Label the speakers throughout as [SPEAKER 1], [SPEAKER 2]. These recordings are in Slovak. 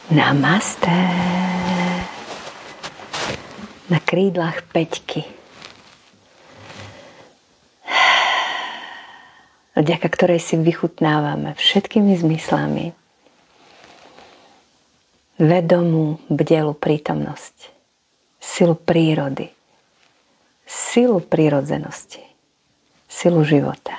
[SPEAKER 1] Namaste. Na krídlach Peťky. Vďaka ktorej si vychutnávame všetkými zmyslami vedomú, bdelú prítomnosť, silu prírody, silu prírodzenosti, silu života.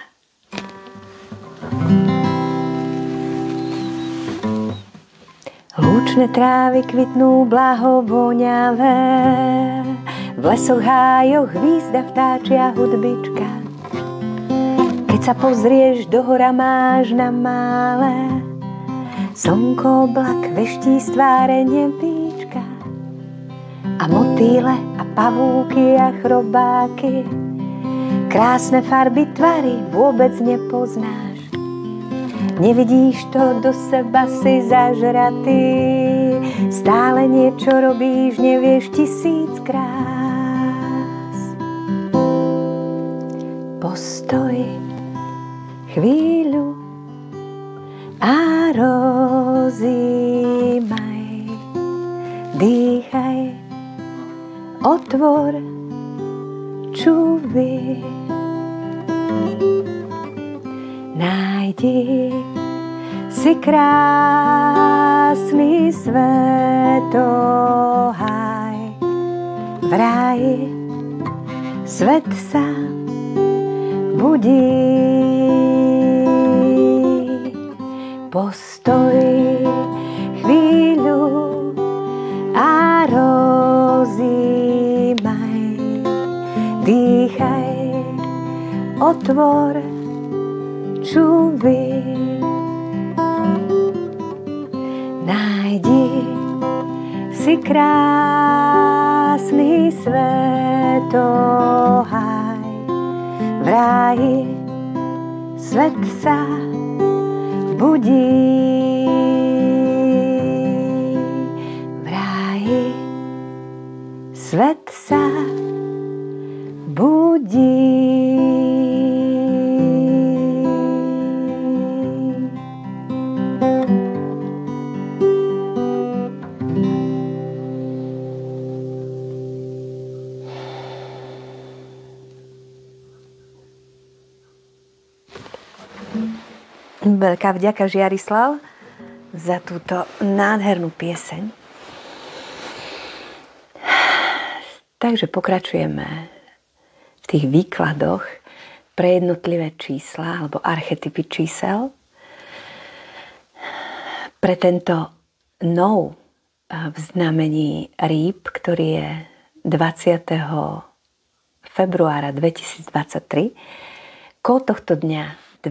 [SPEAKER 1] Lúčne trávy kvitnú blaho voňavé, v lesoch hájoch hvízda vtáčia hudbička. Keď sa pozrieš do hora, máš na mále slnko oblak veští z tváre nebíčka. A motýle a pavúky a chrobáky, krásne farby tvary vôbec nepoznáš. Nevidíš to, do seba si zažratý, stále niečo robíš, nevieš tisíckrát. Postoj chvíľu a rozímaj, dýchaj, otvor čuby. Nájdi si krásny svetohaj, v ráji svet sa budí. Postoj chvíľu a rozímaj, dýchaj, otvor čuby. Nájdi si krásny svetohaj, v ráji svet sa budí. V ráji svet sa budí. Veľká vďaka, Žiarislav, za túto nádhernú pieseň. Takže pokračujeme v tých výkladoch pre jednotlivé čísla alebo archetypy čísel. Pre tento nov v znamení rýb, ktorý je 20. februára 2023, kód tohto dňa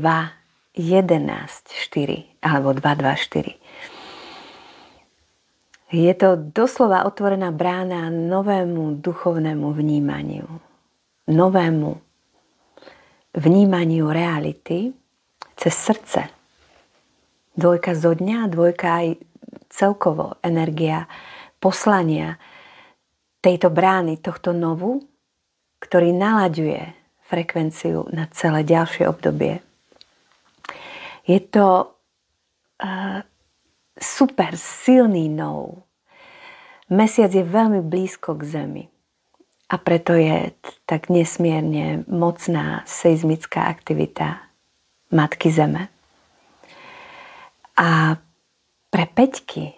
[SPEAKER 1] 2.11.4 alebo 2.2.4. Je to doslova otvorená brána novému duchovnému vnímaniu. Novému vnímaniu reality cez srdce. Dvojka zo dňa, dvojka aj celkovo energia poslania tejto brány, tohto novu, ktorý nalaďuje frekvenciu na celé ďalšie obdobie. Je to super silný nov. Mesiac je veľmi blízko k Zemi a preto je tak nesmierne mocná seizmická aktivita Matky Zeme. A pre Peťky,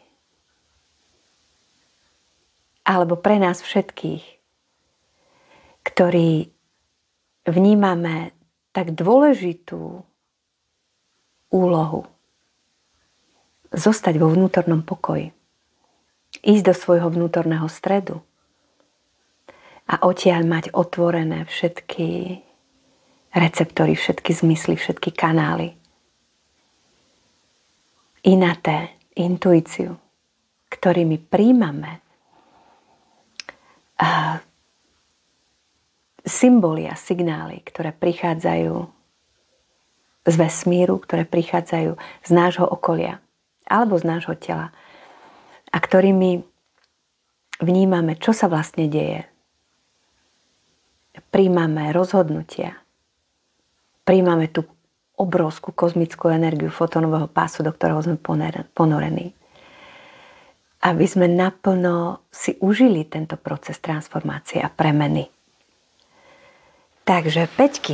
[SPEAKER 1] alebo pre nás všetkých, ktorí vnímame tak dôležitú úlohu zostať vo vnútornom pokoji, ísť do svojho vnútorného stredu a odtiaľ mať otvorené všetky receptory, všetky zmysly, všetky kanály. Inaté, intuíciu, ktorými príjmame symboly a signály, ktoré prichádzajú z vesmíru, ktoré prichádzajú z nášho okolia alebo z nášho tela a ktorými vnímame, čo sa vlastne deje. Príjmame rozhodnutia. Príjmame tú obrovskú kozmickú energiu fotónového pásu, do ktorého sme ponorení. aby sme naplno si užili tento proces transformácie a premeny. Takže peťky.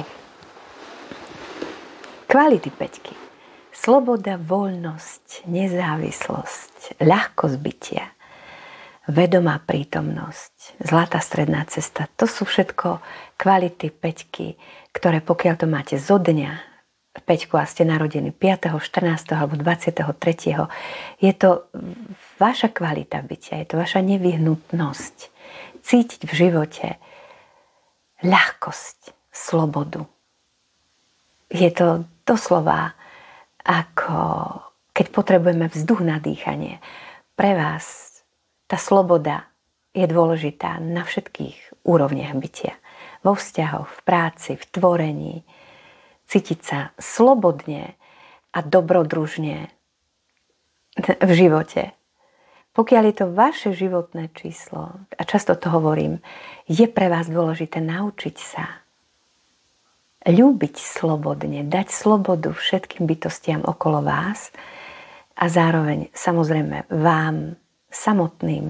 [SPEAKER 1] Kvality peťky. Sloboda, voľnosť, nezávislosť, ľahkosť bytia, vedomá prítomnosť, zlatá stredná cesta. To sú všetko kvality peťky, ktoré pokiaľ to máte zo dňa, peťku a ste narodení 5., 14. alebo 23., je to vaša kvalita bytia, je to vaša nevyhnutnosť cítiť v živote ľahkosť, slobodu. Je to doslova ako keď potrebujeme vzduch na dýchanie. Pre vás tá sloboda je dôležitá na všetkých úrovniach bytia. Vo vzťahoch, v práci, v tvorení. Cítiť sa slobodne a dobrodružne v živote. Pokiaľ je to vaše životné číslo, a často to hovorím, je pre vás dôležité naučiť sa ľúbiť slobodne, dať slobodu všetkým bytostiam okolo vás a zároveň samozrejme vám samotným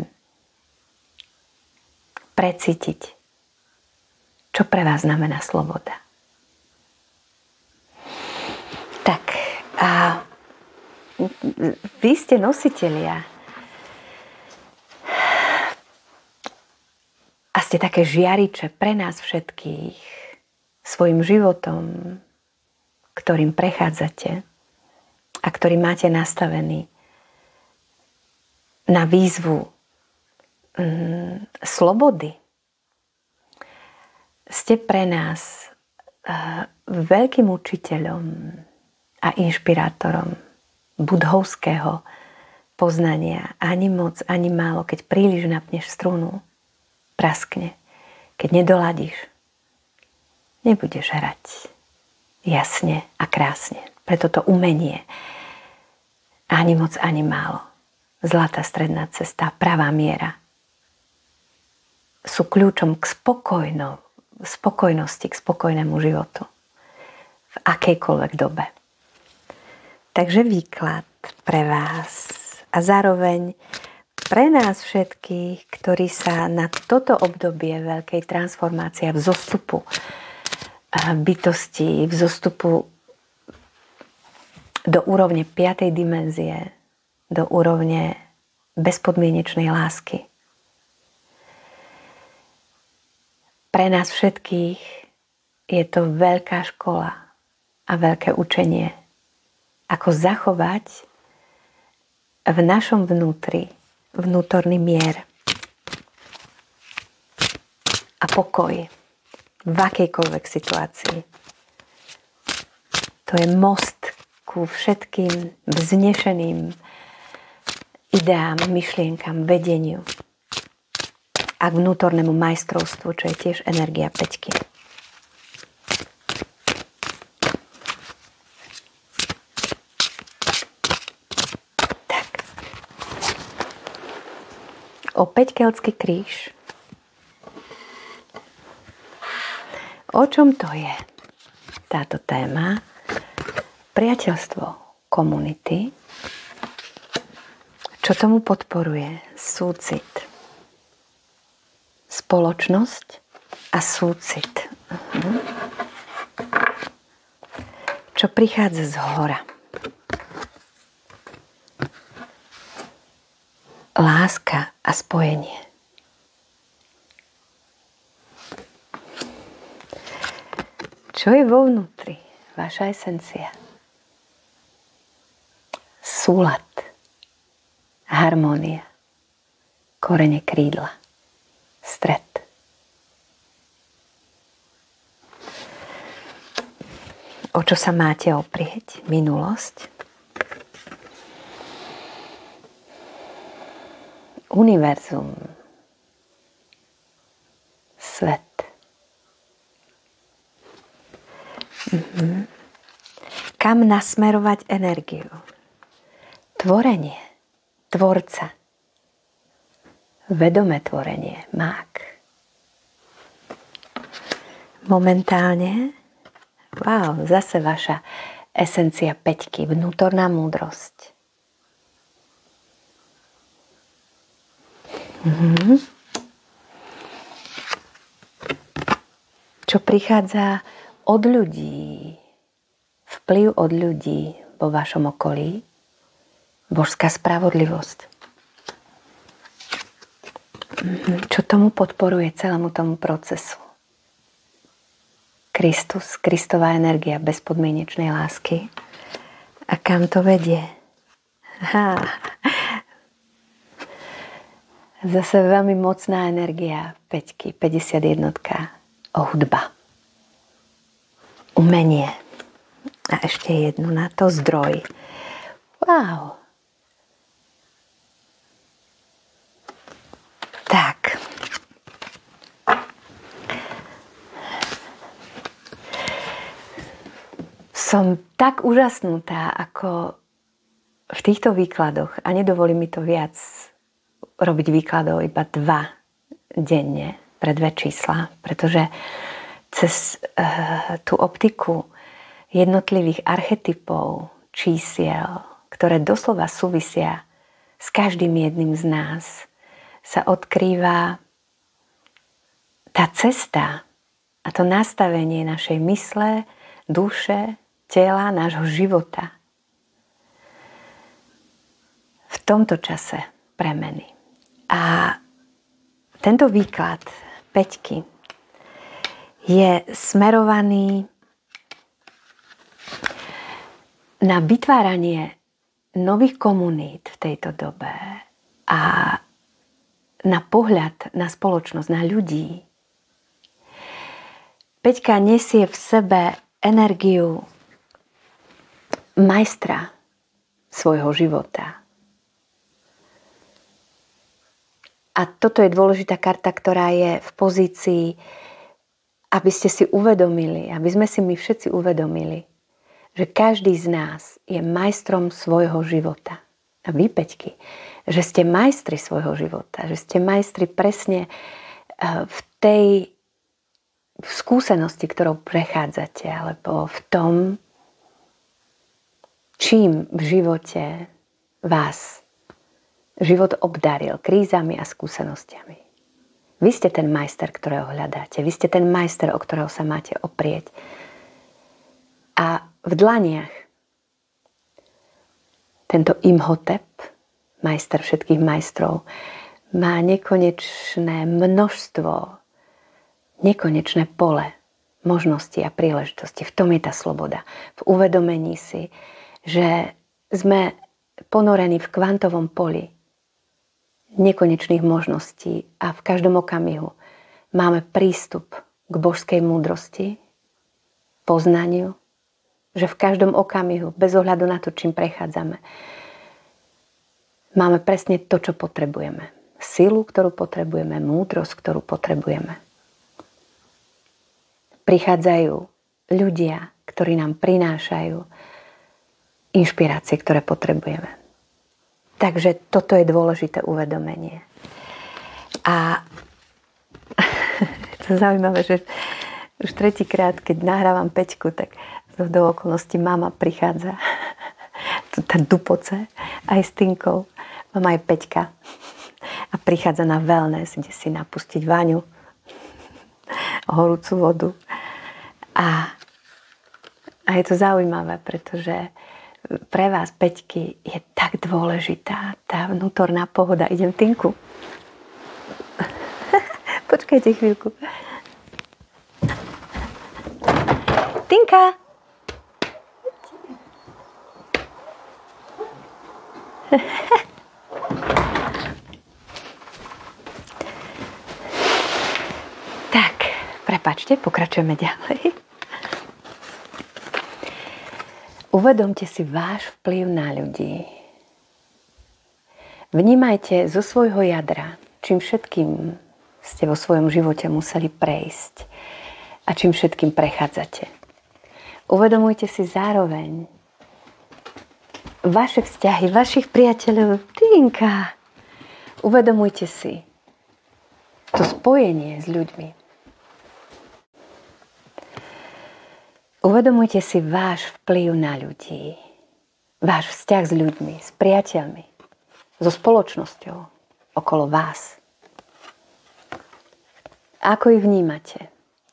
[SPEAKER 1] precítiť, čo pre vás znamená sloboda. Tak, a vy ste nositelia a ste také žiariče pre nás všetkých svojim životom, ktorým prechádzate a ktorý máte nastavený na výzvu slobody. Ste pre nás veľkým učiteľom a inšpirátorom budhovského poznania. Ani moc, ani málo, keď príliš napneš strunu, praskne. Keď nedoladíš, nebudeš hrať jasne a krásne. Preto to umenie, ani moc, ani málo, zlatá stredná cesta, pravá miera, sú kľúčom k spokojnosti, k spokojnému životu v akejkoľvek dobe. Takže výklad pre vás a zároveň pre nás všetkých, ktorí sa na toto obdobie veľkej transformácie a vzostupu bytosti, vzostupu do úrovne 5. dimenzie, do úrovne bezpodmienečnej lásky. Pre nás všetkých je to veľká škola a veľké učenie, ako zachovať v našom vnútri vnútorný mier a pokoj v akejkoľvek situácii. To je most ku všetkým vznešeným ideám, myšlienkam, vedeniu a k vnútornému majstrovstvu, čo je tiež energia peťky. Tak. Opäť keľtský kríž. O čom to je táto téma? Priateľstvo komunity. Čo tomu podporuje? Súcit. Spoločnosť a súcit. Čo prichádza z hora. Láska a spojenie. Čo je vo vnútri? Vaša esencia. Súlad. Harmónia. Korene krídla. Stred. O čo sa máte oprieť? Minulosť. Univerzum. Svet. Kam nasmerovať energiu? Tvorenie. Tvorca. Vedomé tvorenie. Mák. Momentálne zase vaša esencia peťky, vnútorná múdrosť. Čo prichádza od ľudí, vplyv od ľudí vo vašom okolí, božská spravodlivosť. Čo tomu podporuje celému tomu procesu? Kristus, Kristová energia bezpodmienečnej lásky. A kam to vedie? Zase veľmi mocná energia Peťky, 51. Hudba. Umenie. A ešte jednu na to, zdroj. Wow. Tak. Som tak úžasnutá, ako v týchto výkladoch, a nedovolí mi to viac robiť výkladov iba 2 denne pre 2 čísla, pretože cez tú optiku jednotlivých archetypov, čísiel, ktoré doslova súvisia s každým jedným z nás, sa odkrýva tá cesta a to nastavenie našej mysle, duše, tela, nášho života. V tomto čase premeny. A tento výklad Peťky je smerovaný na vytváranie nových komunít v tejto dobe a na pohľad na spoločnosť, na ľudí. Peťka nesie v sebe energiu majstra svojho života. A toto je dôležitá karta, ktorá je v pozícii, aby ste si uvedomili, aby sme si my všetci uvedomili, že každý z nás je majstrom svojho života. A vy, Peťky, že ste majstri svojho života, že ste majstri presne v tej skúsenosti, ktorou prechádzate, alebo v tom, čím v živote vás život obdaril krízami a skúsenostiami. Vy ste ten majster, ktorého hľadáte. Vy ste ten majster, o ktorého sa máte oprieť. A v dlaniach tento Imhotep, majster všetkých majstrov, má nekonečné množstvo, nekonečné pole možností a príležitosti. V tom je tá sloboda. V uvedomení si, že sme ponorení v kvantovom poli nekonečných možností a v každom okamihu máme prístup k božskej múdrosti, poznaniu, že v každom okamihu, bez ohľadu na to, čím prechádzame, máme presne to, čo potrebujeme. Silu, ktorú potrebujeme, múdrosť, ktorú potrebujeme. Prichádzajú ľudia, ktorí nám prinášajú inšpirácie, ktoré potrebujeme. Takže toto je dôležité uvedomenie. A to je zaujímavé, že už 3-krát, keď nahrávam Peťku, tak do okolností mama prichádza. Tá dupoce aj s Tinkou. Mama je Peťka. A prichádza na wellness, kde si napustiť vaňu, horúcu vodu. A je to zaujímavé, pretože pre vás, Peťky, je tak dôležitá tá vnútorná pohoda. Idem, Tinku. Počkajte chvíľku. Tinka! Tak, prepáčte, pokračujeme ďalej. Uvedomte si váš vplyv na ľudí. Vnímajte zo svojho jadra, čím všetkým ste vo svojom živote museli prejsť a čím všetkým prechádzate. Uvedomujte si zároveň vaše vzťahy, vašich priateľov. Tinka! Uvedomujte si to spojenie s ľuďmi. Uvedomujte si váš vplyv na ľudí. Váš vzťah s ľuďmi, s priateľmi, so spoločnosťou okolo vás. Ako ich vnímate?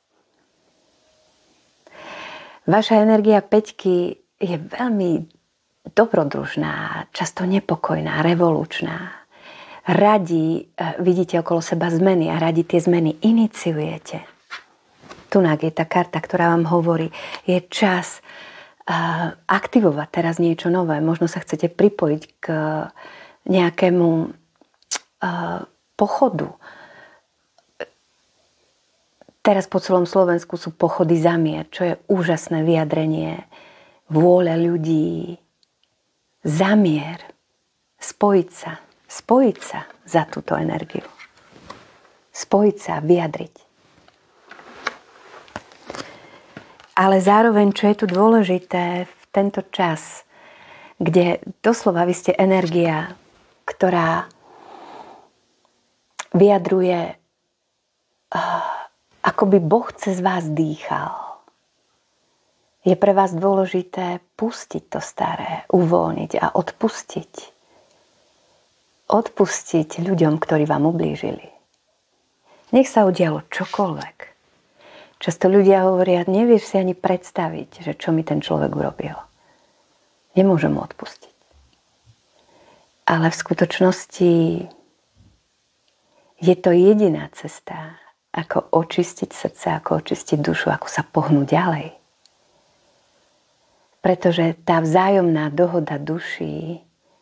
[SPEAKER 1] Vaša energia päťky je veľmi dobrodružná, často nepokojná, revolučná. Radi vidíte okolo seba zmeny a radi tie zmeny iniciujete. Tunak je tá karta, ktorá vám hovorí, je čas aktivovať teraz niečo nové. Možno sa chcete pripojiť k nejakému pochodu. Teraz po celom Slovensku sú pochody za mier, čo je úžasné vyjadrenie vôle ľudí za mier. Spojiť sa za túto energiu. Spojiť sa, vyjadriť. Ale zároveň, čo je tu dôležité v tento čas, kde doslova vy ste energia, ktorá vyjadruje, ako by Boh cez vás dýchal. Je pre vás dôležité pustiť to staré, uvoľniť a odpustiť. Odpustiť ľuďom, ktorí vám ublížili. Nech sa udialo čokoľvek. Často ľudia hovoria, nevieš si ani predstaviť, že čo mi ten človek urobil. Nemôžem mu odpustiť. Ale v skutočnosti je to jediná cesta, ako očistiť srdce, ako očistiť dušu, ako sa pohnúť ďalej. Pretože tá vzájomná dohoda duší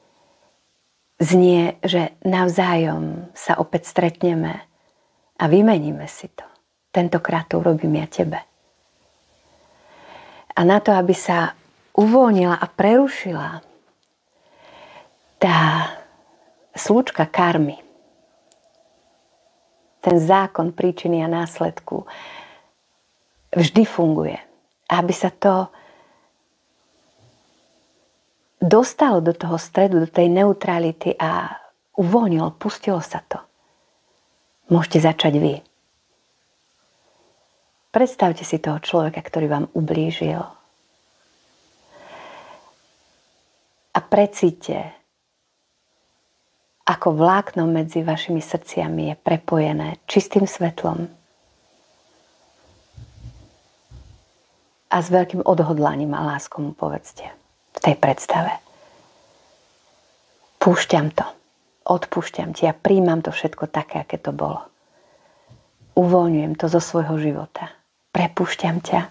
[SPEAKER 1] znie, že navzájom sa opäť stretneme a vymeníme si to. Tentokrát to urobím ja tebe. A na to, aby sa uvoľnila a prerušila tá slučka karmy, ten zákon príčiny a následku vždy funguje. A aby sa to dostalo do toho stredu, do tej neutrality a uvoľnilo, pustilo sa to. Môžete začať vy. Predstavte si toho človeka, ktorý vám ublížil. A precíťte, ako vlákno medzi vašimi srdciami je prepojené čistým svetlom a s veľkým odhodlaním a láskou mu povedzte v tej predstave. Púšťam to, odpúšťam ti a príjmam to všetko také, aké to bolo. Uvoľňujem to zo svojho života. Prepúšťam ťa.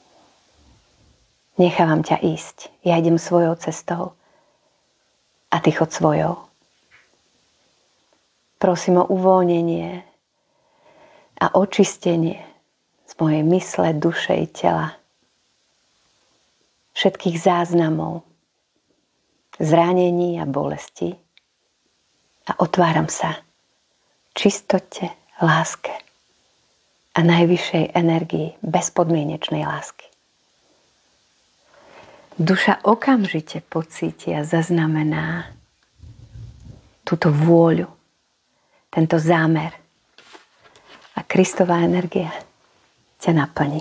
[SPEAKER 1] Nechávam ťa ísť. Ja idem svojou cestou a ty chod svojou. Prosím o uvoľnenie a očistenie z mojej mysle, duše i tela. Všetkých záznamov, zranení a bolesti. A otváram sa čistote, láske a najvyššej energii bezpodmienečnej lásky. Duša okamžite pocíti a zaznamená túto vôľu, tento zámer. A Kristová energia ťa naplní.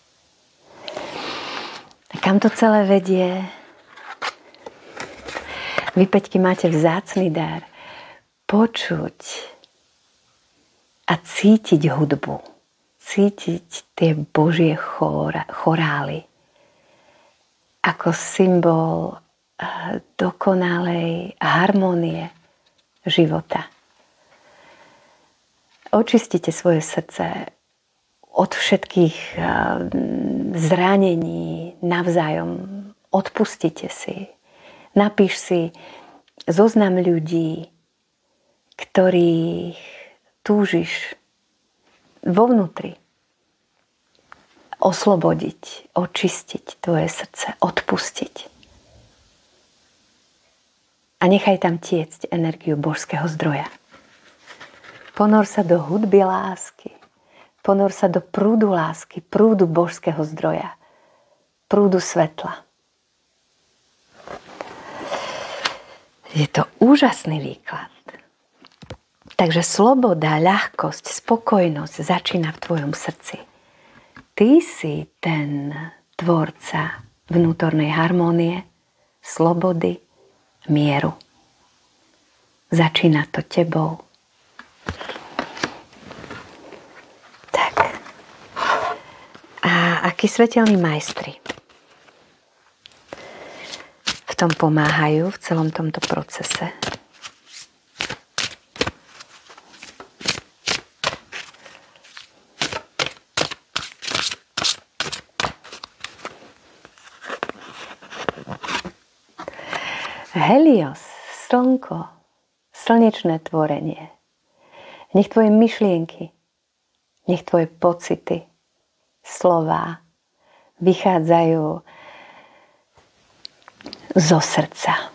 [SPEAKER 1] A kam to celé vedie? Vy päťky máte vzácny dar počuť a cítiť hudbu. Cítiť tie Božie chorály ako symbol dokonalej harmónie života. Očistite svoje srdce od všetkých zranení navzájom. Odpustite si. Napíš si zoznam ľudí, ktorých túžiš vo vnútri oslobodiť, očistiť tvoje srdce, odpustiť. A nechaj tam tiecť energiu božského zdroja. Ponor sa do hudby lásky. Ponor sa do prúdu lásky, prúdu božského zdroja, prúdu svetla. Je to úžasný výklad. Takže sloboda, ľahkosť, spokojnosť začína v tvojom srdci. Ty si ten tvorca vnútornej harmónie, slobody, mieru. Začína to tebou. Všetky svetelní majstri v tom pomáhajú v celom tomto procese. Helios, slnko, slnečné tvorenie. Nech tvoje myšlienky, nech tvoje pocity, slová vychádzajú zo srdca.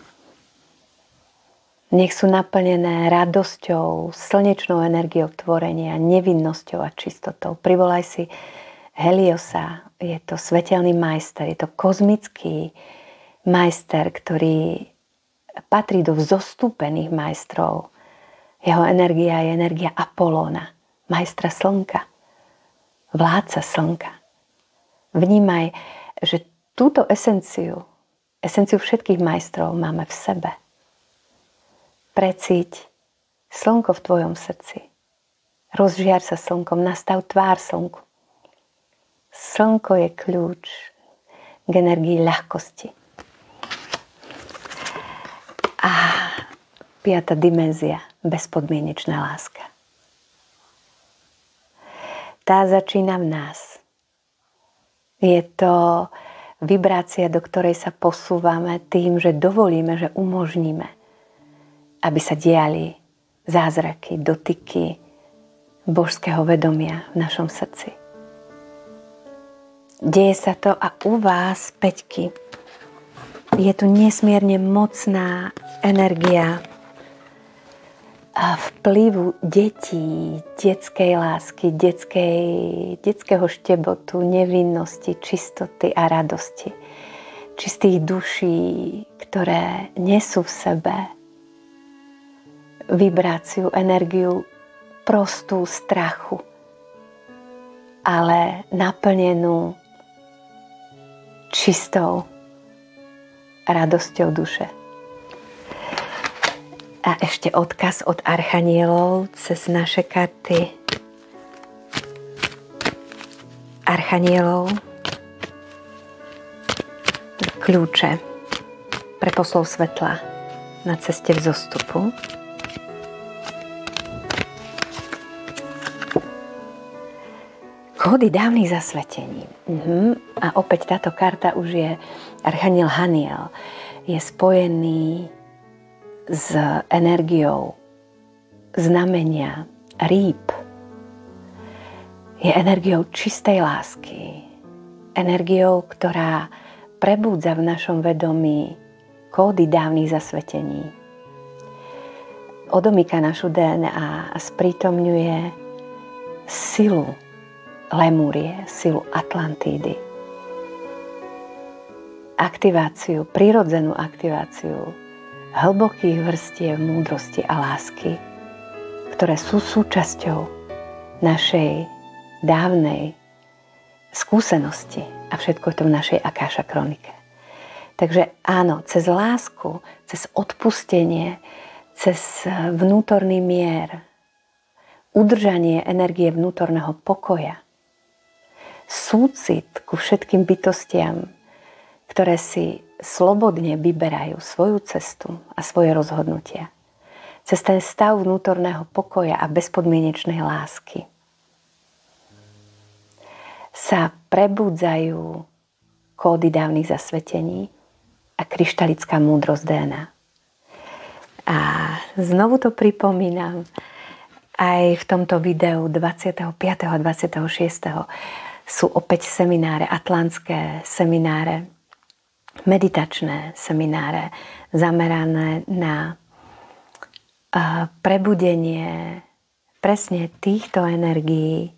[SPEAKER 1] Nech sú naplnené radosťou, slnečnou energiou tvorenia, nevinnosťou a čistotou. Privolaj si Heliosa, je to svetelný majster, je to kozmický majster, ktorý patrí do vzostúpených majstrov. Jeho energia je energia Apolóna, majstra slnka, vládca slnka. Vnímaj, že túto esenciu všetkých majstrov máme v sebe. Precíť slnko v tvojom srdci. Rozžiar sa slnkom, nastav tvár slnku. Slnko je kľúč k energii ľahkosti. A 5. dimenzia, bezpodmienečná láska. Tá začína v nás. Je to vibrácia, do ktorej sa posúvame tým, že dovolíme, že umožníme, aby sa diali zázraky, dotyky božského vedomia v našom srdci. Deje sa to a u vás, Peťky, je tu nesmierne mocná energia a vplyvu detí, detskej lásky, detského štebotu, nevinnosti, čistoty a radosti. Čistých duší, ktoré nesú v sebe vibráciu, energiu prostú strachu, ale naplnenú čistou radosťou duše. A ešte odkaz od archanielov cez naše karty. Archanielov, kľúče pre poslov svetla na ceste vzostupu. Kódy dávnych zasvetení. A opäť táto karta už je archaniel Haniel. Je spojený s energiou znamenia rýb. Je energiou čistej lásky. Energiou, ktorá prebúdza v našom vedomí kódy dávnych zasvetení. Odomýka našu DNA a sprítomňuje silu Lemúrie, silu Atlantídy. Aktiváciu, prirodzenú aktiváciu hlbokých vrstiev múdrosti a lásky, ktoré sú súčasťou našej dávnej skúsenosti a všetko je to v našej Akáša kronike. Takže áno, cez lásku, cez odpustenie, cez vnútorný mier, udržanie energie vnútorného pokoja, súcit ku všetkým bytostiam, ktoré si slobodne vyberajú svoju cestu a svoje rozhodnutia. Cez ten stav vnútorného pokoja a bezpodmienečnej lásky sa prebudzajú kódy dávnych zasvetení a kryštalická múdrosť DNA. A znovu to pripomínam aj v tomto videu 25. a 26. sú opäť semináre, atlantské semináre, meditačné semináre zamerané na prebudenie presne týchto energií,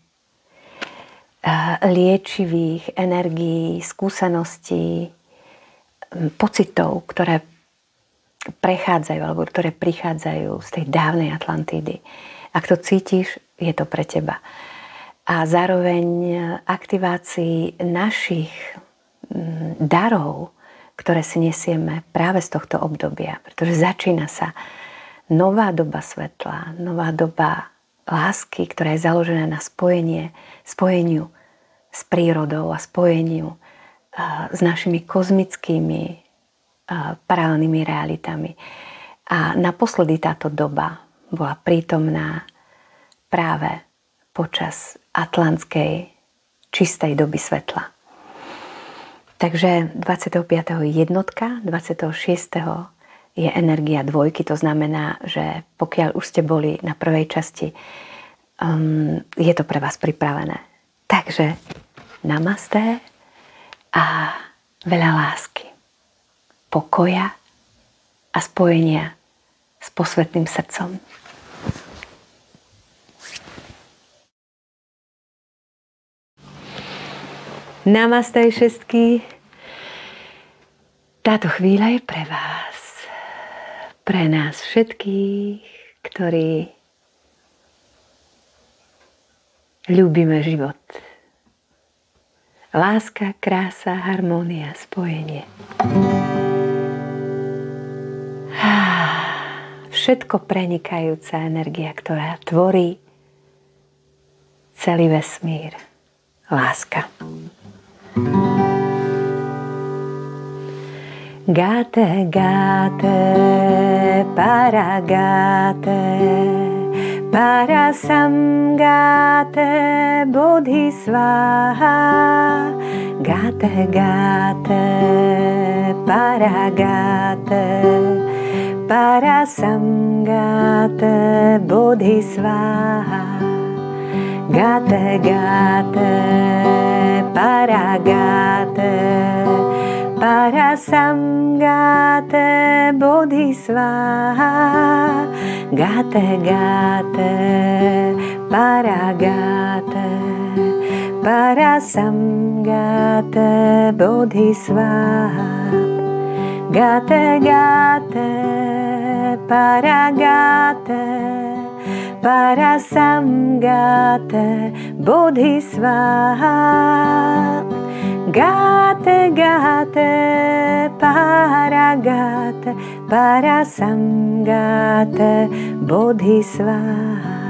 [SPEAKER 1] liečivých energií, skúseností, pocitov, ktoré prechádzajú alebo ktoré prichádzajú z tej dávnej Atlantídy. Ak to cítiš, je to pre teba. A zároveň aktivácii našich darov, ktoré si nesieme práve z tohto obdobia. Pretože začína sa nová doba svetla, nová doba lásky, ktorá je založená na spojeniu s s prírodou a spojeniu s našimi kozmickými paralelnými realitami. A naposledy táto doba bola prítomná práve počas atlantskej čistej doby svetla. Takže 25. jednotka, 26. je energia dvojky, to znamená, že pokiaľ už ste boli na prvej časti, je to pre vás pripravené. Takže namasté a veľa lásky, pokoja a spojenia s posvetným srdcom. Namaste všetky. Táto chvíľa je pre vás. Pre nás všetkých, ktorí ľúbime život. Láska, krása, harmónia, spojenie. Všetko prenikajúca energia, ktorá tvorí celý vesmír. Láska. Gate, gate, paragate, parasamgate, bodhisvaha. Gate, gate, paragate, parasamgate, bodhisvaha. Gate, gate, paragate, parasamgate, bodhisvaha. Gate, gate, paragate, parasamgate, bodhisvaha. Gate, gate, paragate, parasamgate, bodhisvaha. Gate, gate, paragate, parasamgate, bodhisvaha.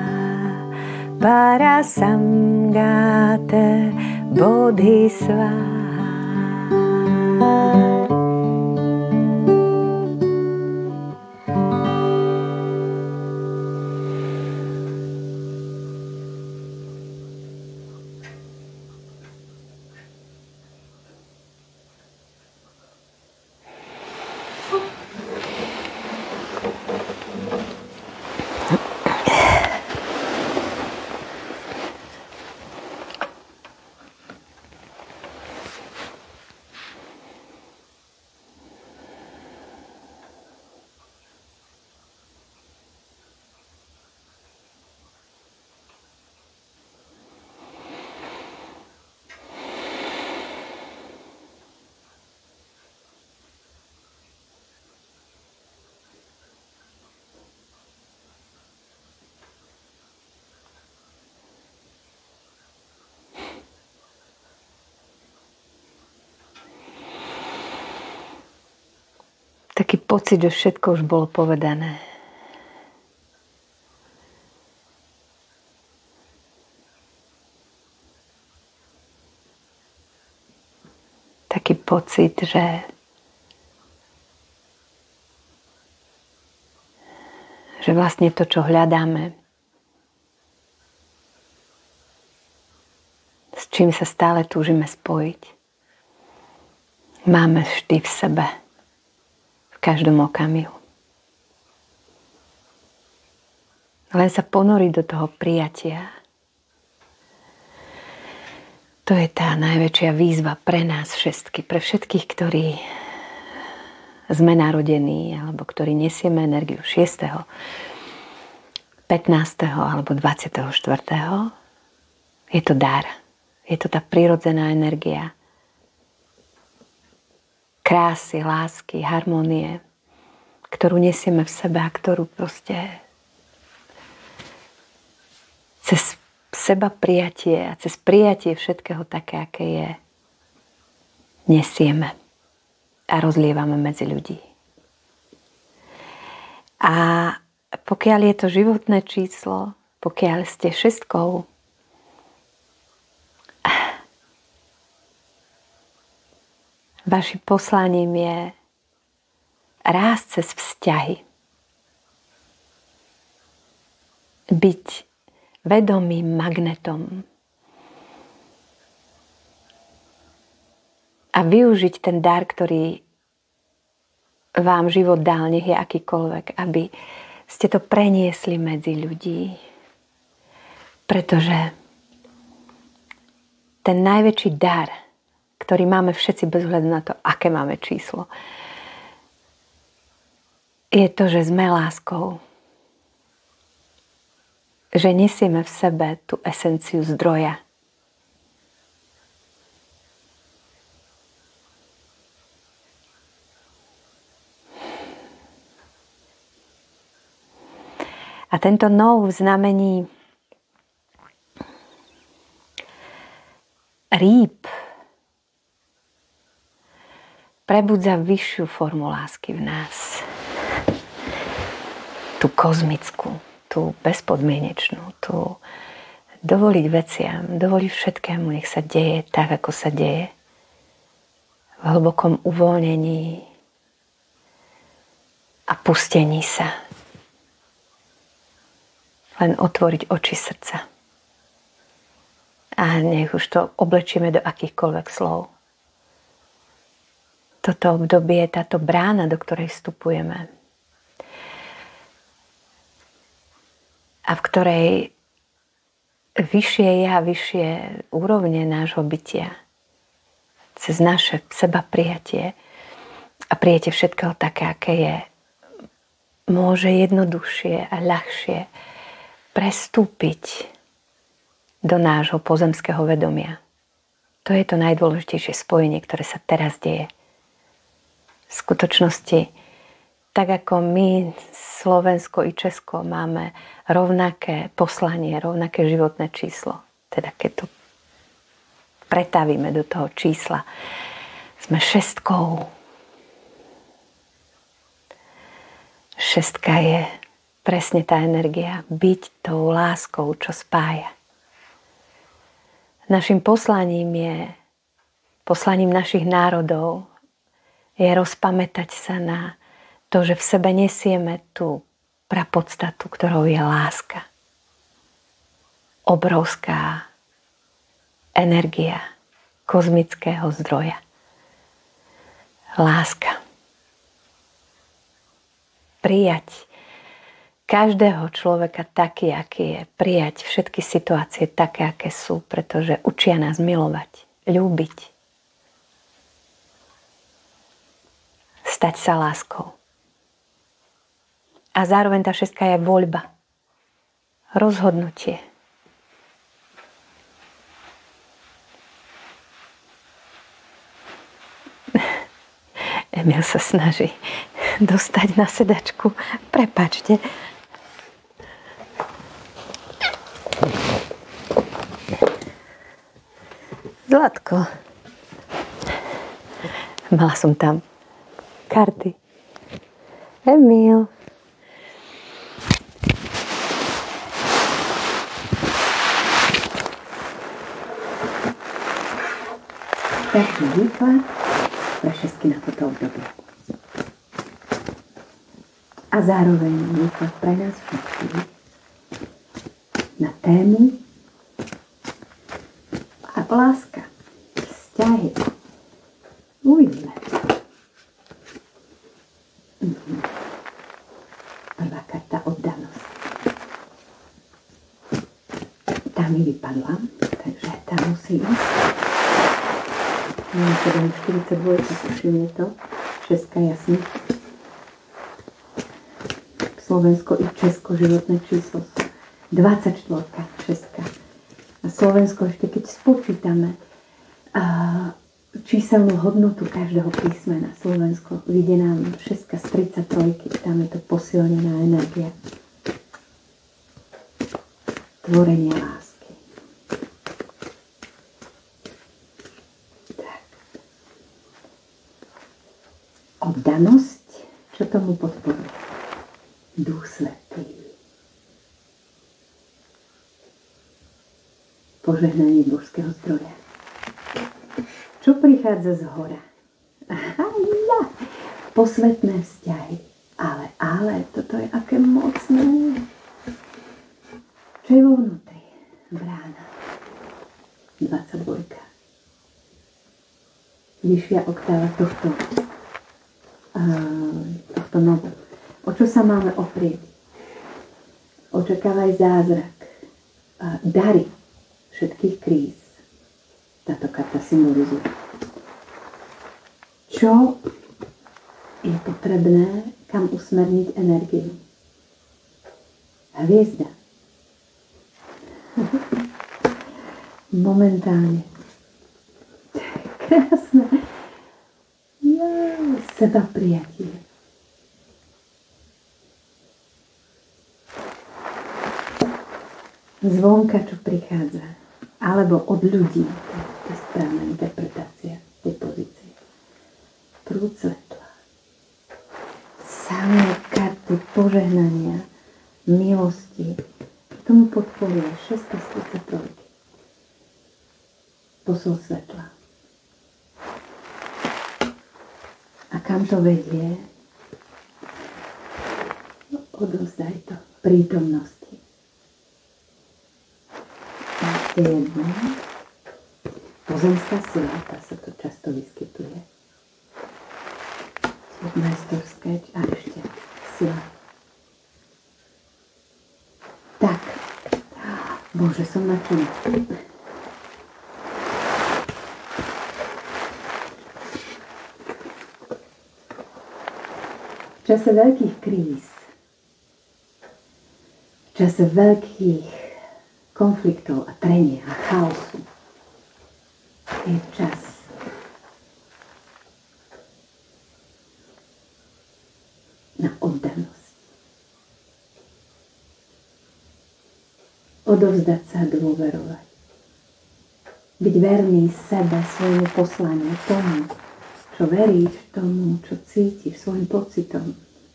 [SPEAKER 1] Parasamgate, bodhisvaha. Taký pocit, že všetko už bolo povedané. Taký pocit, že vlastne to, čo hľadáme, s čím sa stále túžime spojiť, máme vždy v sebe. V každom okamihu. Len sa ponoriť do toho prijatia. To je tá najväčšia výzva pre nás všetky, pre všetkých, ktorí sme narodení, alebo ktorí nesieme energiu 6., 15. alebo 24. Je to dar. Je to tá prirodzená energia krásy, lásky, harmónie, ktorú nesieme v sebe a ktorú proste cez seba prijatie a cez prijatie všetkého také, aké je, nesieme a rozlievame medzi ľudí. A pokiaľ je to životné číslo, pokiaľ ste 6, Vašim poslaním je rásť cez vzťahy. Byť vedomým magnetom. A využiť ten dar, ktorý vám život dal, nech je akýkoľvek, aby ste to preniesli medzi ľudí. Pretože ten najväčší dar, ktorý máme všetci bez ohľadu na to, aké máme číslo, je to, že sme láskou. Že nesieme v sebe tú esenciu zdroja. A tento nov v znamení rýb prebudza vyššiu formu lásky v nás. Tú kozmickú, tú bezpodmienečnú, tú dovoliť veciam, dovoliť všetkému, nech sa deje tak, ako sa deje. V hlbokom uvoľnení a pustení sa. Len otvoriť oči srdca. A nech už to oblečieme do akýchkoľvek slov. Toto obdobie je táto brána, do ktorej vstupujeme. A v ktorej vyššie ja, vyššie úrovne nášho bytia, cez naše seba prijatie a prijatie všetkého také, aké je, môže jednoduchšie a ľahšie prestúpiť do nášho pozemského vedomia. To je to najdôležitejšie spojenie, ktoré sa teraz deje. V skutočnosti, tak ako my, Slovensko i Česko, máme rovnaké poslanie, rovnaké životné číslo. Teda keď to pretavíme do toho čísla, sme šestkou. Šestka je presne tá energia, byť tou láskou, čo spája. Našim poslaním našich národov je rozpamätať sa na to, že v sebe nesieme tú prapodstatu, ktorou je láska. Obrovská energia kozmického zdroja. Láska. Prijať každého človeka taký, aký je. Prijať všetky situácie také, aké sú, pretože učia nás milovať, ľúbiť. Stať sa láskou. A zároveň tá šestka je voľba. Rozhodnutie. Emil sa snaží dostať na sedačku. Prepáčte. Zlatko. Mala som tam karty. Emil. Takže výklad pre šestky na toto obdobie. A zároveň výklad pre nás všetkých na tému a láska, vzťahy. Uvidíme. Prvá karta oddanosť. Tá mi vypadla, takže tá musí ísť. 742, všimne to. Šestka, jasne. Slovensko i Česko životné číslo 24, šestka. A Slovensko ešte keď spočítame číselnú hodnotu každého písmena, Slovensko vyjde nám šestka z 33, tam je to posilnená energia. Tvorenie lásky. Tak. Oddanosť, čo tomu podporuje? Duch Svätý. Požehnanie božského zdroja. Čo prichádza z hora? Posvetné vzťahy. Ale, toto je aké mocné. Čo je vo vnútri? Brána. 22. Vyššia oktáva tohto novu. O čo sa máme oprieť? Očakávaj zázrak. Dary všetkých kríz. Táto karta symbolizuje. Čo je potrebné, kam usmerniť energiu? Hviezda. Momentálne. Krásne. Seba prijatie. Zvonka, čo prichádza. Alebo od ľudí. To je správna interpretácia tej pozície. Prúd svetla. Samé karty požehnania, milosti. Tomu podporuje 633. Posol svetla. A kam to vedie? Odovzdaj to prítomnosti. A jedno. Pozemská sila, tá sa to často vyskytuje. Majstorské a ešte sila. Tak. Bože, som nadšená. V čase veľkých kríz, v čase veľkých konfliktov a trenia a chaosu je čas na oddanosť. Odovzdať sa a dôverovať. Byť verný sebe, svojmu poslaniu, tomu, čo veríš, tomu, čo cítiš, svojim pocitom.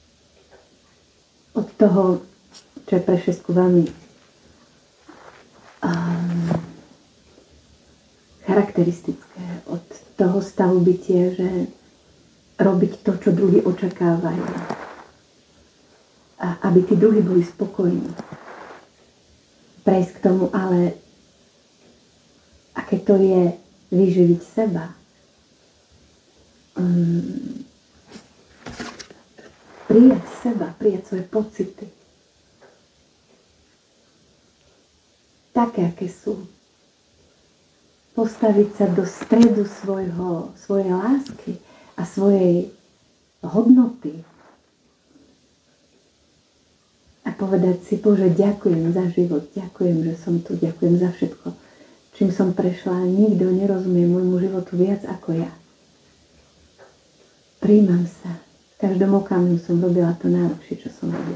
[SPEAKER 1] Od toho, čo je pre šestku veľmi charakteristické, od toho stavu bytia, že robiť to, čo druhí očakávajú. A aby tí druhí boli spokojní. Prejsť k tomu, ale aké to je vyživiť seba. Prijať seba, prijať svoje pocity. Také, aké sú. Postaviť sa do stredu svojej lásky a svojej hodnoty. A povedať si, Bože, ďakujem za život, ďakujem, že som tu, ďakujem za všetko, čím som prešla. Nikto nerozumie môjmu životu viac ako ja. Prijímam sa. V každom okamihu som robila to najlepšie, čo som robila.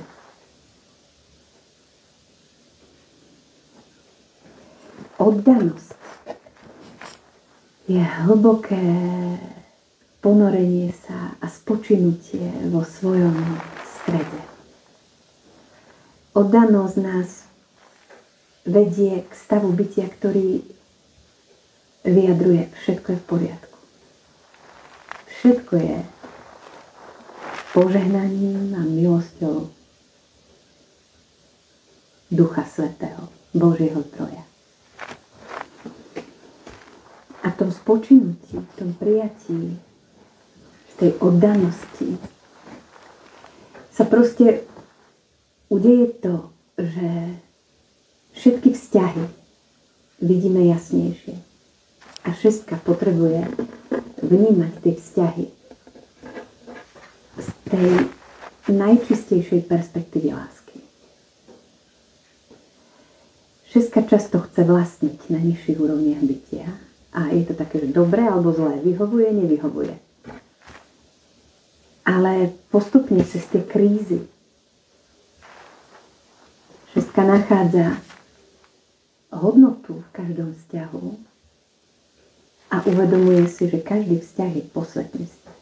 [SPEAKER 1] Oddanosť je hlboké ponorenie sa a spočinutie vo svojom strede. Oddanosť nás vedie k stavu bytia, ktorý vyjadruje, všetko je v poriadku. Všetko je požehnaním a milosťou Ducha Svätého, Božieho Troja. A v tom spočinutí, v tom prijatí, v tej oddanosti sa proste udeje to, že všetky vzťahy vidíme jasnejšie. A šestka potrebuje vnímať tie vzťahy z tej najčistejšej perspektívy lásky. Šestka často chce vlastniť na nižších úrovniach bytia. A je to také, že dobre alebo zlé, vyhovuje, nevyhovuje. Ale postupne cez tie krízy šestka nachádza hodnotu v každom vzťahu a uvedomuje si, že každý vzťah je posvetný vzťah.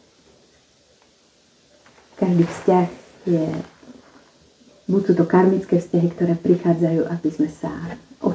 [SPEAKER 1] Každý vzťah je, buď sú to karmické vzťahy, ktoré prichádzajú, aby sme sa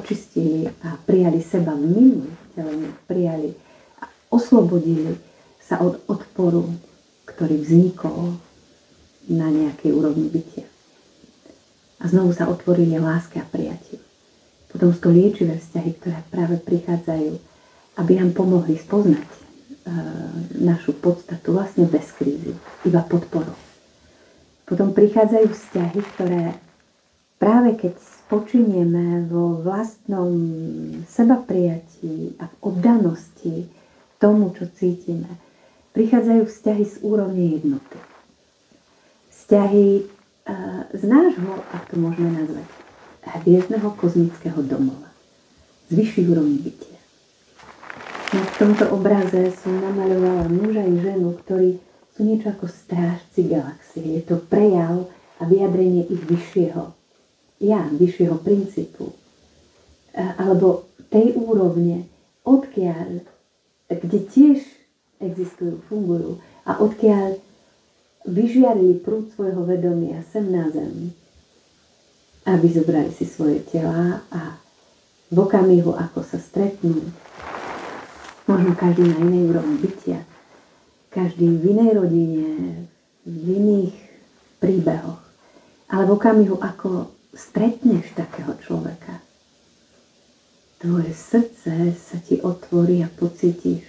[SPEAKER 1] očistili a prijali seba v minulom vtelení, prijali a oslobodili sa sa od odporu, ktorý vznikol na nejakej úrovni bytia. A znovu sa otvorili láske a prijatiu. Potom sú to liečivé vzťahy, ktoré práve prichádzajú, aby nám pomohli spoznať našu podstatu vlastne bez krízy, iba podporou. Potom prichádzajú vzťahy, ktoré práve keď spočinieme vo vlastnom sebaprijatí a v oddanosti tomu, čo cítime, prichádzajú vzťahy z úrovne jednoty. Vzťahy z nášho, ak to môžeme nazvať, hviezdneho kozmického domova. Z vyšších úrovní bytia. No v tomto obraze som namaľovala muža i ženu, ktorí sú niečo ako strážci galaxie. Je to prejav a vyjadrenie ich vyššieho vyššieho princípu. Alebo tej úrovne, odkiaľ, kde tiež existujú, fungujú a odkiaľ vyžiarili prúd svojho vedomia sem na zem, aby zobrali si svoje telá a v okamihu, ako sa stretnú, možno každý na inej úrovni bytia, každý v inej rodine, v iných príbehoch, ale v okamihu, ako stretneš takého človeka, tvoje srdce sa ti otvorí a pocítiš,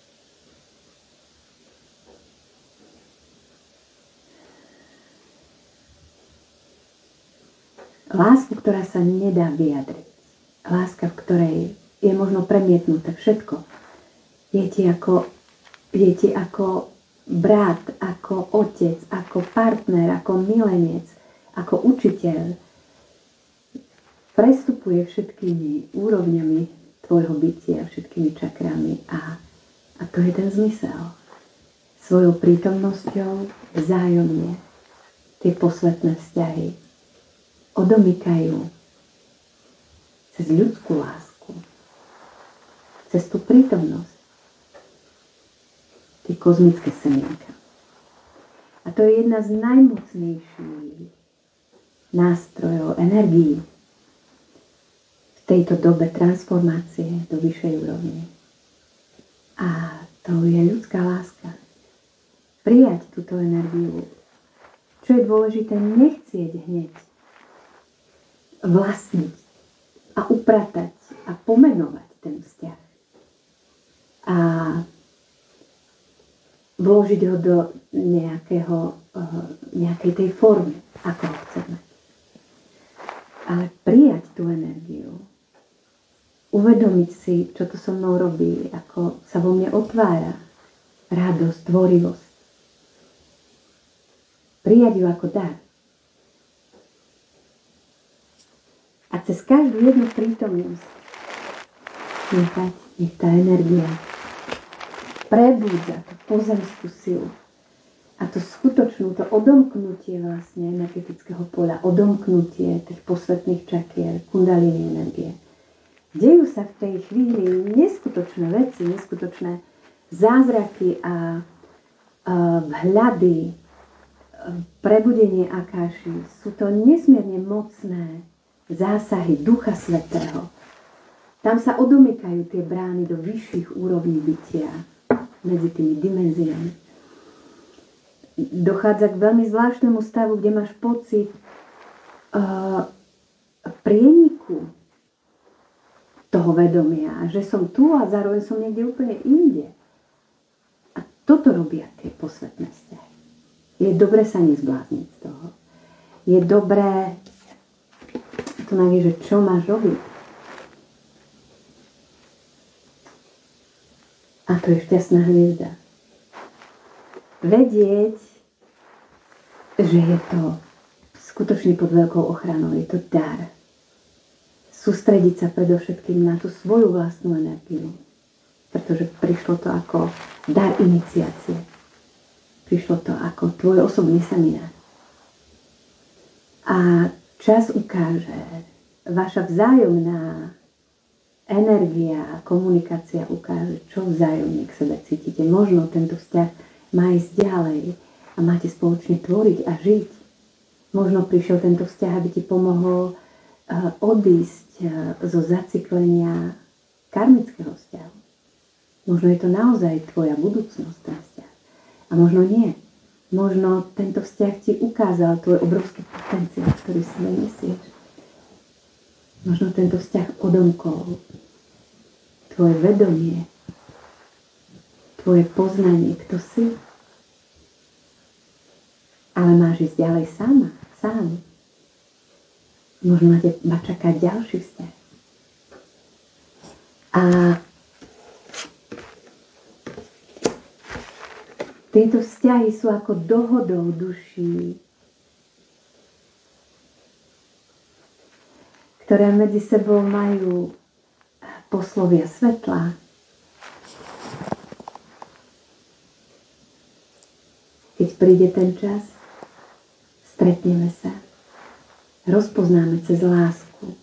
[SPEAKER 1] lásku, ktorá sa nedá vyjadriť. Láska, v ktorej je možno premietnuté všetko. Je ti ako brat, ako otec, ako partner, ako milenec, ako učiteľ. Prestupuje všetkými úrovňami tvojho bytia, všetkými čakrami a to je ten zmysel. Svojou prítomnosťou vzájomne tie posvetné vzťahy odomykajú cez ľudskú lásku, cez tú prítomnosť, tie kozmické semienka. A to je jedna z najmocnejších nástrojov, energií v tejto dobe transformácie do vyššej úrovne. A to je ľudská láska. Prijať túto energiu. Čo je dôležité, nechcieť hneď vlastniť a upratať a pomenovať ten vzťah. A vložiť ho do nejakej tej formy, ako ho chceme. Ale prijať tú energiu, uvedomiť si, čo to so mnou robí, ako sa vo mne otvára radosť, tvorivosť. Prijať ju ako dar. A cez každú jednu prítomnosť nech tá energia prebúdza tú pozemskú silu a to skutočnú, to odomknutie vlastne energetického poľa, odomknutie tých posvetných čakier, kundalini energie. Dejú sa v tej chvíli neskutočné veci, neskutočné zázraky a vhľady, prebudenie akáši. Sú to nesmierne mocné zásahy Ducha Svätého. Tam sa odomykajú tie brány do vyšších úrovní bytia medzi tými dimenziami. Dochádza k veľmi zvláštnemu stavu, kde máš pocit prieniku toho vedomia, že som tu a zároveň som niekde úplne inde. A toto robia tie posvetné vzťahy. Je dobré sa nezblázniť z toho. Je dobré, tu nevie, že čo máš robiť. A to je šťastná hviezda. Vedieť, že je to skutočne pod veľkou ochranou, je to dar. Sústrediť sa predovšetkým na tú svoju vlastnú energiu. Pretože prišlo to ako dar iniciácie. Prišlo to ako tvoj osobný seminár. A čas ukáže, vaša vzájomná energia a komunikácia ukáže, čo vzájomne k sebe cítite. Možno tento vzťah má ísť ďalej a máte spoločne tvoriť a žiť. Možno prišiel tento vzťah, aby ti pomohol odísť zo zacyklenia karmického vzťahu. Možno je to naozaj tvoja budúcnosť, ten vzťah. A možno nie. Možno tento vzťah ti ukázal tvoj obrovský potenciál, ktorý si nesieš. Možno tento vzťah odomkol tvoje vedomie, tvoje poznanie, kto si. Ale máš ísť ďalej sám. Možno ma čaká ďalší vzťah. A tieto vzťahy sú ako dohodou duší, ktoré medzi sebou majú poslovia svetla. Keď príde ten čas, stretneme sa, rozpoznáme cez lásku,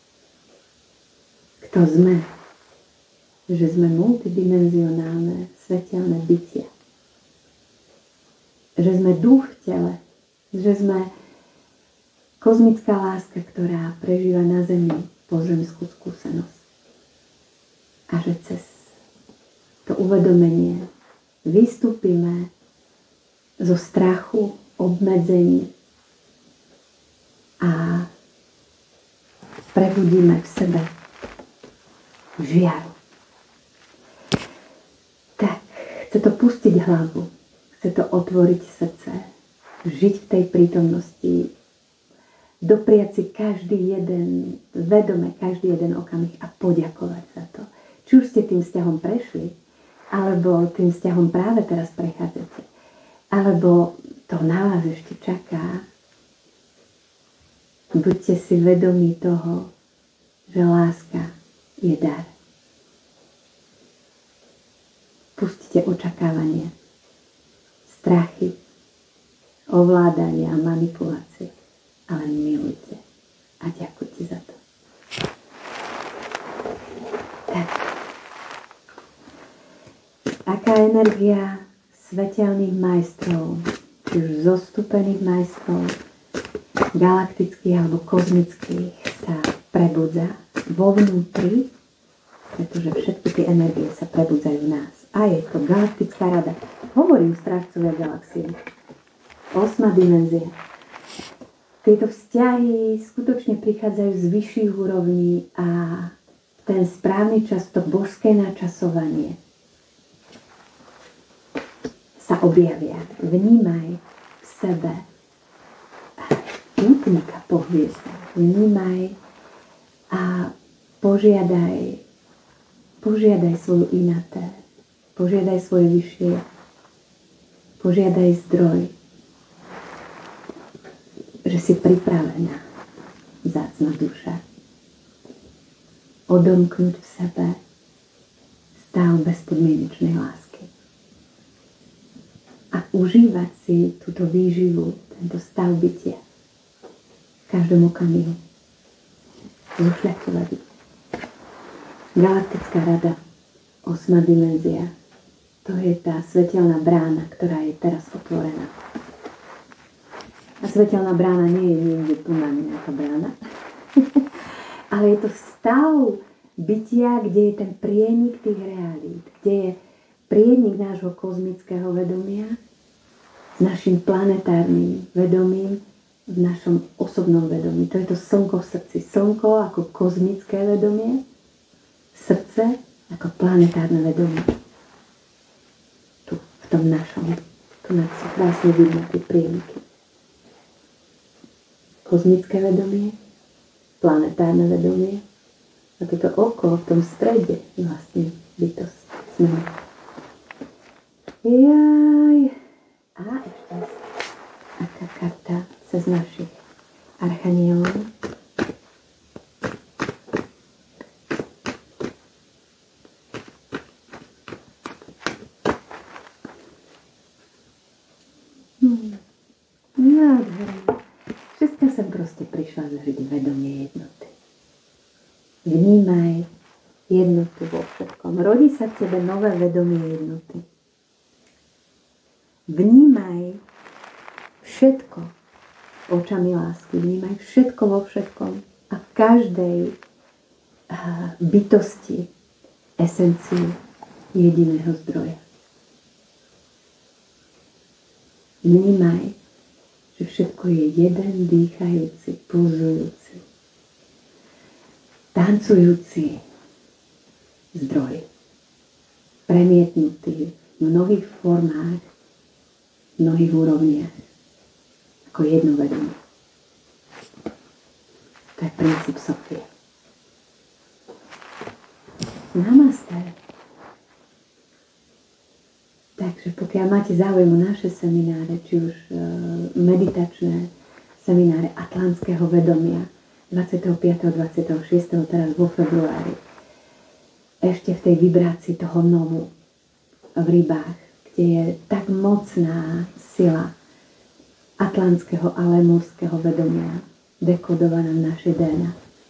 [SPEAKER 1] kto sme, že sme multidimenzionálne, svetelné bytia. Že sme duch v tele, že sme kozmická láska, ktorá prežíva na Zemi pozemskú skúsenosť. A že cez to uvedomenie vystúpime zo strachu, obmedzení a prebudíme v sebe žiaru. Tak, chce to pustiť hlavu, chce to otvoriť srdce, žiť v tej prítomnosti, dopriať si vedome každý jeden okamih a poďakovať za to. Či už ste tým vzťahom prešli, alebo tým vzťahom práve teraz prechádzate, alebo to na vás ešte čaká. Buďte si vedomí toho, že láska je dar. Pustite očakávanie, strachy, ovládanie a manipulácie, ale milujte a ďakujte za to. Tak. Aká energia svetelných majstrov, či už zostúpených majstrov, galaktických alebo kozmických, sa prebudza vo vnútri, pretože všetky tie energie sa prebudzajú v nás. A je to galaktická rada. Hovorím strážcovia galaxie. 8. dimenzia. Tieto vzťahy skutočne prichádzajú z vyšších úrovní a ten správny čas, to božské načasovanie sa objavia. Vnímaj v sebe pútnika po hviezdach. Vnímaj a požiadaj svoju inaté, požiadaj svoje vyššie, požiadaj zdroj, že si pripravená, vzácna duša, odomknúť v sebe stav bezpodmienečnej lásky a užívať si túto výživu, tento stav bytia v každom okamihu. Zušľachtovať. Galaktická rada, 8. dimenzia, to je tá svetelná brána, ktorá je teraz otvorená. A svetelná brána nie je niekde tu na nejaká brána, ale je to stav bytia, kde je ten prienik tých realít, kde je prienik nášho kozmického vedomia s našim planetárnym vedomím v našom osobnom vedomí. To je to slnko v srdci. Slnko ako kozmické vedomie, srdce ako planetárne vedomie. Tu, v tom našom. Tu nás sú krásne vidno tie prieniky. Kozmické vedomie, planetárne vedomie a toto oko v tom strede vlastne bytosť sme. Jaj. A ešte aká karta cez našich archanielov. Nádherné. Všetko som proste prišla zažiť vedomie jednoty. Vnímaj jednotu vo všetkom. Rodí sa v tebe nové vedomie jednoty. Vnímaj všetko očami lásky. Vnímaj všetko vo všetkom a v každej bytosti esenciu jediného zdroja. Vnímaj, že všetko je jeden dýchajúci, pulzujúci, tancujúci zdroj, premietnutý v mnohých formách, v mnohých úrovniach, ako jedno vedomie. To je princíp Sofie. Namaste. Takže pokiaľ máte záujem o naše semináre, či už meditačné semináre Atlantského vedomia 25. 26. teraz vo februári, ešte v tej vibrácii toho novu v rybách, kde je tak mocná sila atlantského a lemúrskeho vedomia dekodovaná v našej DNA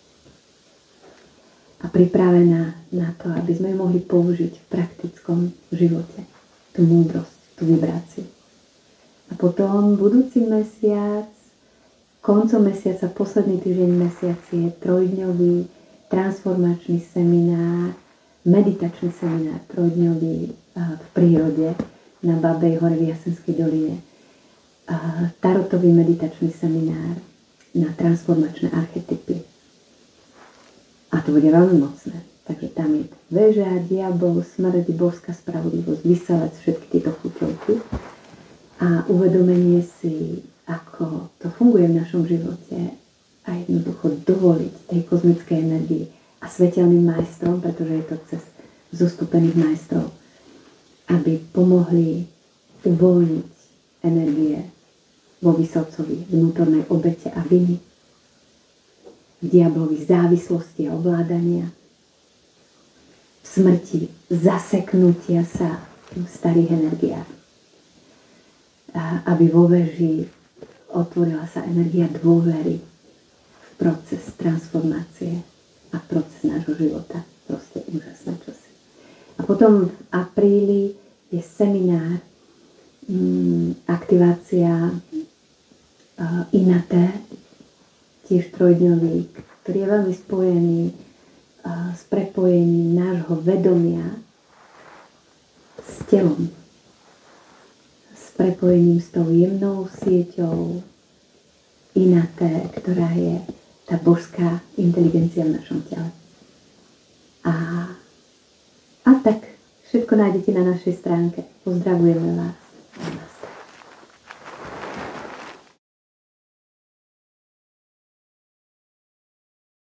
[SPEAKER 1] a pripravená na to, aby sme ju mohli použiť v praktickom živote. Tú múdrosť, tú vibráciu. A potom budúci mesiac, koncom mesiaca, posledný týždeň mesiaci je trojdňový transformačný seminár, meditačný seminár, trojdňový v prírode na Babej hore v Jasenskej doline. Tarotový meditačný seminár na transformačné archetypy. A to bude veľmi mocné. Takže tam je väža, diabol, smrť, božská spravodlivosť, vyselec, všetky tieto chuťovky. A uvedomenie si, ako to funguje v našom živote a jednoducho dovoliť tej kozmickej energii a svetelným majstrom, pretože je to cez zostupených majstrov, aby pomohli uvoľniť energie vo Vysokcovi, vnútornej obete a viny, diablovi závislosti a ovládania, smrti, zaseknutia sa v starých energiách. Aby vo veži otvorila sa energia dôvery v proces transformácie a proces nášho života. Proste úžasné čosi. A potom v apríli je seminár, aktivácia Inaté, tiež trojdňový, ktorý je veľmi spojený s prepojením nášho vedomia s telom. S prepojením s tou jemnou sieťou Inaté, ktorá je tá božská inteligencia v našom tele. A tak všetko nájdete na našej stránke. Pozdravujeme vás.